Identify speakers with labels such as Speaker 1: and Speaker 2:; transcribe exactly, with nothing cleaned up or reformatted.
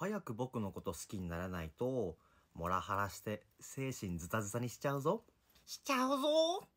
Speaker 1: 早く僕のこと好きにならないと、モラハラして精神ズタズタにしちゃうぞ。しちゃうぞ